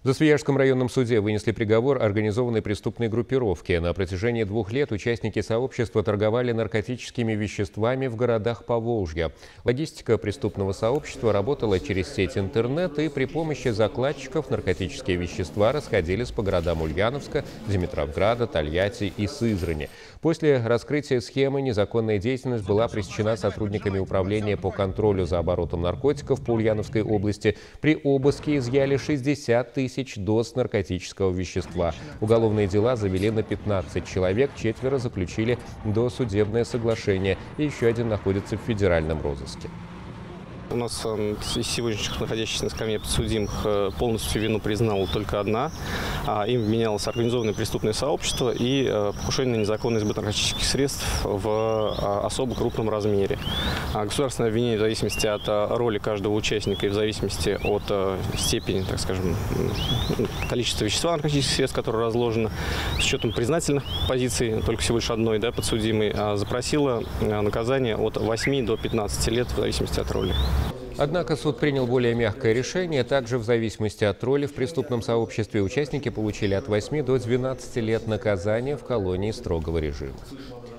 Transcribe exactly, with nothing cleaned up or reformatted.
В Свияжском районном суде вынесли приговор организованной преступной группировке. На протяжении двух лет участники сообщества торговали наркотическими веществами в городах Поволжья. Логистика преступного сообщества работала через сеть интернет, и при помощи закладчиков наркотические вещества расходились по городам Ульяновска, Димитровграда, Тольятти и Сызрани. После раскрытия схемы незаконная деятельность была пресечена сотрудниками управления по контролю за оборотом наркотиков по Ульяновской области. При обыске изъяли шестьдесят тысяч доз наркотического вещества. Уголовные дела завели на пятнадцать человек, четверо заключили досудебное соглашение, и еще один находится в федеральном розыске. У нас из сегодняшних находящихся на скамье подсудимых полностью вину признала только одна. Им вменялось организованное преступное сообщество и покушение на незаконный сбыт наркотических средств в особо крупном размере. Государственное обвинение в зависимости от роли каждого участника и в зависимости от степени, так скажем, количества вещества наркотических средств, которое разложено, с учетом признательных позиций, только всего лишь одной, да, подсудимой, запросила наказание от восьми до пятнадцати лет в зависимости от роли. Однако суд принял более мягкое решение. Также в зависимости от роли в преступном сообществе участники получили от восьми до двенадцати лет наказания в колонии строгого режима.